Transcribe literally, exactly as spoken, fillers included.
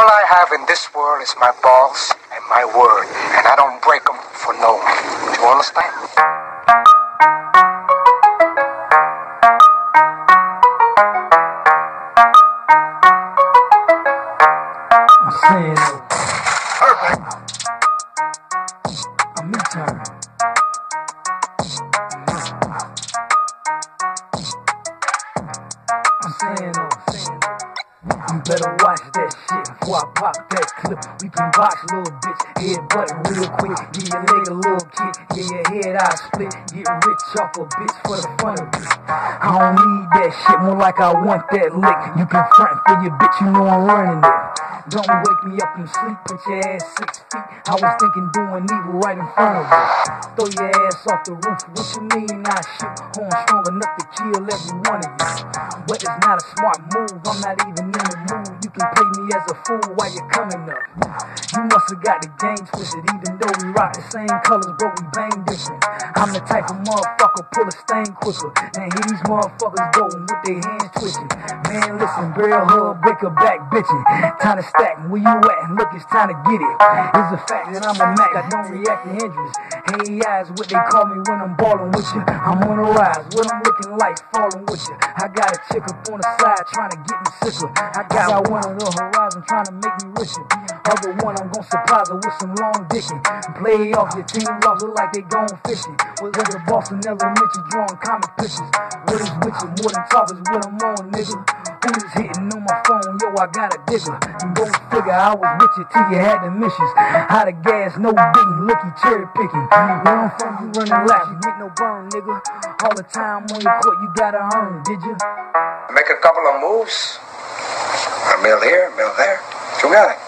All I have in this world is my balls and my word, and I don't break them for no one. Do you understand? I'm saying it. Perfect. I'm me-turn. I'm saying it. You better watch that shit before I pop that clip. We can box, little bitch, headbutt real quick. Give your leg a little kick, yeah, your head out split. Get rich off a bitch for the fun of it. I don't need that shit, more like I want that lick. You can front for your bitch, you know I'm running it. Don't wake me up from sleep, put your ass six feet. I was thinking doing evil right in front of you. Throw your ass off the roof, what you mean I shoot? Horn strong enough to kill every one of you. But it's not a smart move, I'm not even in the mood. You can play me as a fool while you're coming up. You must have got the game twisted, even though we rock the same colors, but we bang different. I'm the type of motherfucker, pull a stain quicker. Now here these motherfuckers going with their hands twitching. Man, listen, barrel hug, break her back, bitchin'. Time to stack, where you at? Look, it's time to get it. It's a fact that I'm a Mac, I don't react to injuries. Hey, eyes, what they call me when I'm ballin' with you. I'm on the rise, what I'm looking like, falling with you. I got a chick up on the side trying to get me sicker. I got one on the horizon trying to make me richer. Other one, I'm gon' surprise her with some long dickin'. Play off your team lost, look like they gone fishing. Was the boss in elementary drawing comic pictures. What is with you? More than talk is what I'm on, nigga. Who is hitting on my phone? Yo, I got a digger. You go figure I was with you till you had the missions. How the gas, no beating, looky cherry picking. Where I'm from, you running laps, you get no burn, nigga. All the time on your court, you gotta earn, did you? Make a couple of moves. A mill here, a mill there. You got it.